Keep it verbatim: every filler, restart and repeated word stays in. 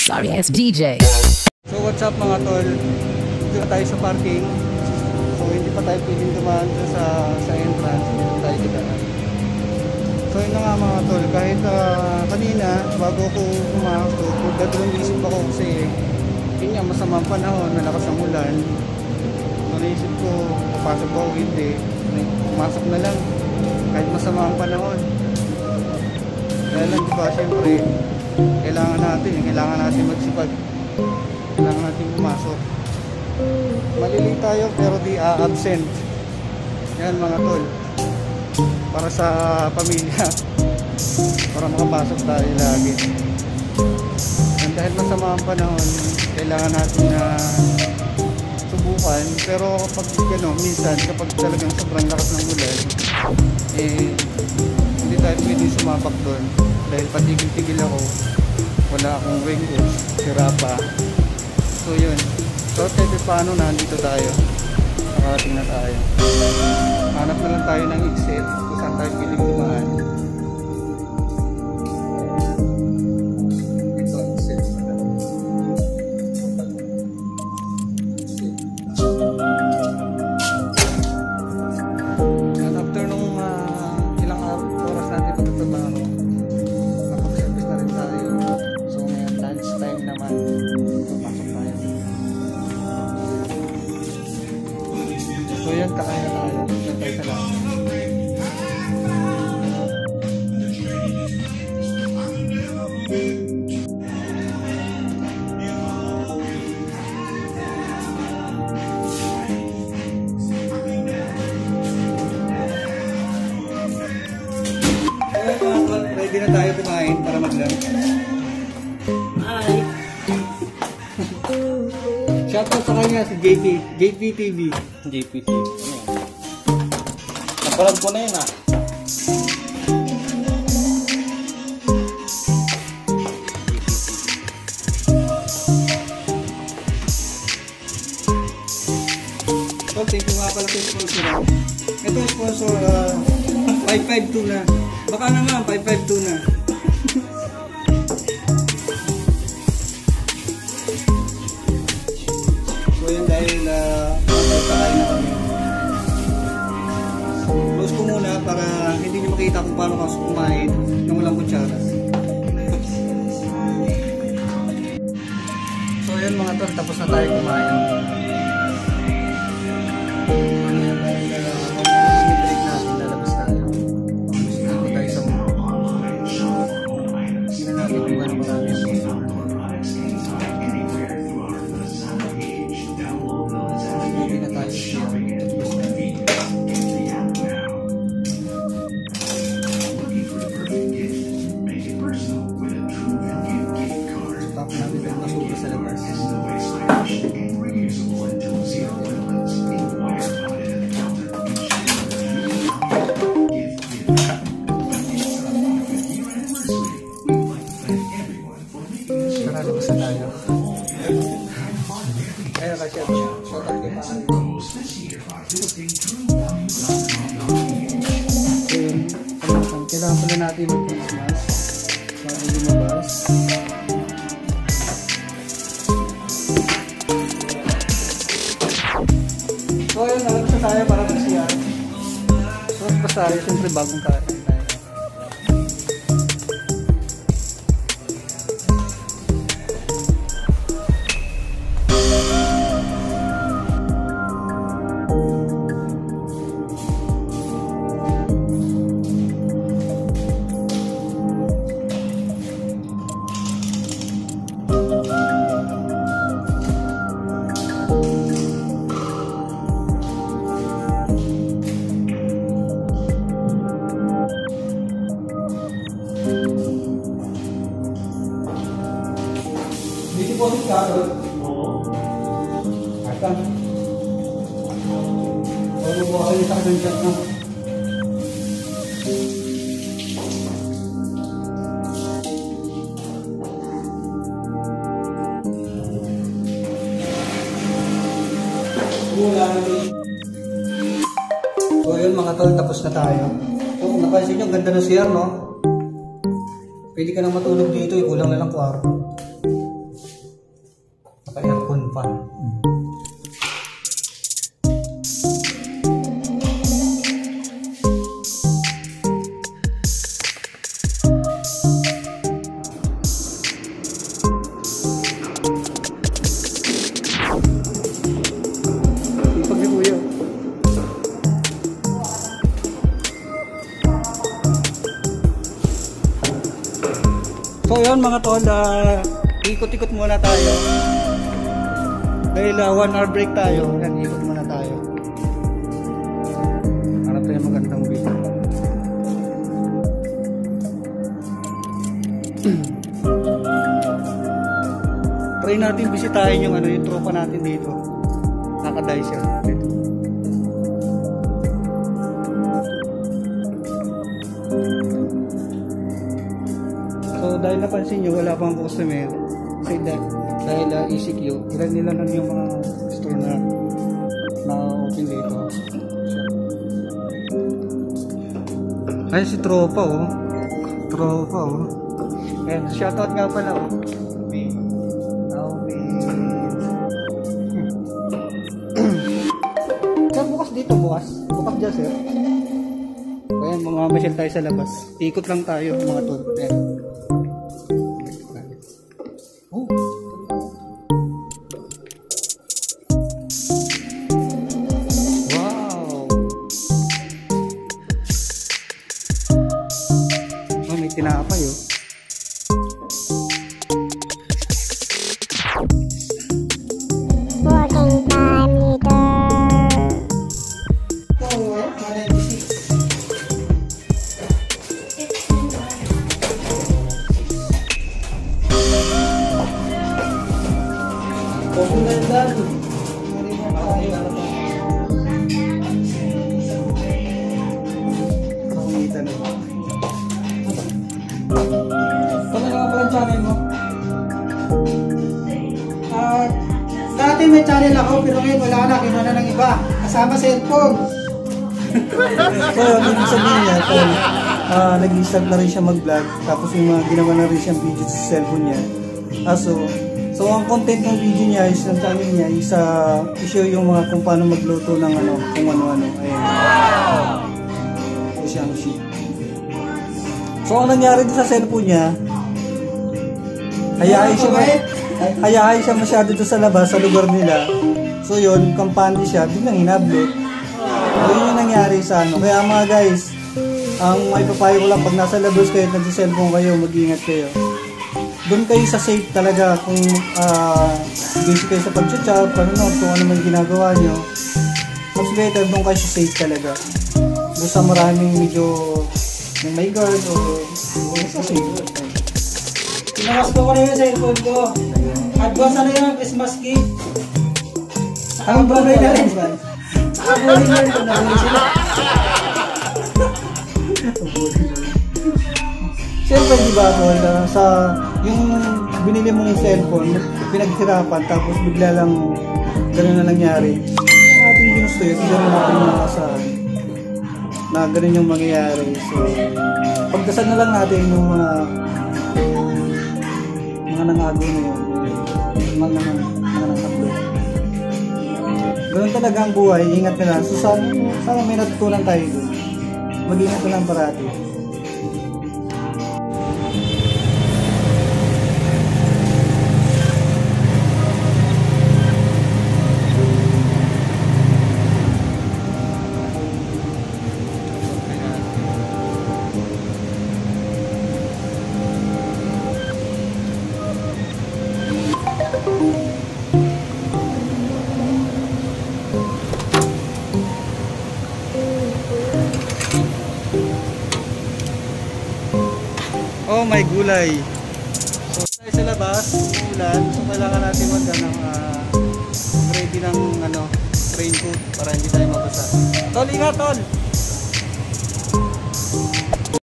Sorry ass D J. So what's up mga tol? Dito na tayo sa parking. So hindi pa tayo pwedeng dumaan sa, sa entrance. Dito tayo dumaan. So yun na nga mga tol. Kahit uh, kanina bago ko pumasok, dadalawang isip ako kasi yun nga masamang panahon, malakas ang ulan. So naisip ko, papasok ko o hindi. Pumasok na lang kahit masama ang panahon. Dahil lang diba syempre kailangan natin, kailangan natin magsipag, kailangan natin pumasok. Malilate tayo pero di a-absent. Yan mga tol, para sa pamilya, para makapasok tayo lagi. And dahil masama ang panahon, kailangan natin na subukan. Pero kapag ano, minsan kapag talagang sobrang lakas ng ulan, eh hindi tayo pwede sumapak doon dahil patigil-tigil ako, wala akong raincoat, sira pa. So yun, so kahit paano nandito tayo, nakarating na tayo. Hanap na lang tayo ng exit kung saan tayo piling dumaan. Ito exit na lang. And after nung uh, ilang oras natin pagtatrabaho, nakapag-service na rin tayo. So ngayon lunch time naman, papasok tayo. So yan, kakain na tayo. Nagtay sa lang. Ready na tayo kumain para mag-lunch. Hi! Shoutout sa kanya si J P, J P T V. J P T V. Naparad ko na yun ah. So, thank you nga pala sa sponsor. Ito yung sponsor, uh, five five two na. Baka naman, five five two na. So yun dahil uh, pagkakain na kami. Close ko muna para hindi nyo makita kung paano kasi kumain ng walang kutsara. So yun mga tol, tapos na tayo kumain. Kaya kasi short out kay Paan. Kailangan pala natin mag-face mask para hindi lumabas. So ayun, nalabas na tayo para mag-siyan. So pas tayo, siyempre bagong kain tayo. Deposit ka doon? Oo. Asan? Huwag mo kayo sa akin chat na. So yun mga tol, tapos na tayo. So kung napansin nyo, ganda ng C R, no? Pwede ka nang matulog dito, eh, kulang na lang kwarto. So yun mga tol, uh, ikot-ikot muna tayo. Dahil uh, one hour break tayo, yan, ikot muna tayo. Harap tayo magandang video. Try natin bisitahin yung ano, yung tropa natin dito. Nakadive siya dito. So dahil napansin nyo wala pang customer kasi dahil, dahil uh, E C Q, ilan nila lang yung mga store na na open dito. Ay si tropa oh. Tropa oh. Ayan, shoutout nga pala oh. Sir, bukas dito bukas. Bukas dyan sir. Ayan, mga masyal tayo sa labas. Ikot lang tayo mga tol. Ayan. Oh. Wow. Oh, may tinapay oh. Working time leader. Channel mo? Uh, dati may channel ako pero ngayon wala na, kinuha na ng iba kasama cellphone. So ibig sabihin niya kung uh, nag-start na rin siya mag-vlog tapos yung mga ginawa na rin siyang video sa cellphone niya. Ah, so, so ang content ng video niya is ng channel niya is uh, i-show yung mga kung paano magluto ng ano, kung ano-ano. Ayan. So siyang shit. So ang nangyari din sa cellphone niya, hayahay siya, hayahay siya masyado doon sa labas, sa lugar nila. So yun, kampante siya, biglang inablot. So yun yung nangyari sa ano. Kaya mga guys, ang may papayo ko lang, pag nasa labas kayo, nagsiselfone kayo, mag-ingat kayo. Doon kayo sa safe talaga, kung uh, busy kayo sa pag-chat, panonood, kung ano man ginagawa nyo. Mas better, doon kayo sa safe talaga. Doon sa maraming medyo may guard o sa safe. Pinawas ko ko na yung cellphone ko. Advance na yung Christmas gift. Anong bagay na rin ba? Saka bowling na rin. Nabuli sila. Siyempre di ba tol, sa yung binili mong cellphone, pinaghirapan tapos bigla lang gano'n na nangyari. Yung ating ginusto yun, hindi naman natin makasahan na gano'n yung mangyayari. So, pagdasal na lang natin yung mga mga nangago na yun, mga nangataplo. Ganun talaga ang buhay, ingat na lang. So sana, sana may natutunan tayo doon. Mag-ingat na lang parati. Oh my gulay. So tayo sa labas, umuulan. So kailangan natin mag ano, uh, ready ng ano, raincoat para hindi tayo mabasa. Tol, ingat tol!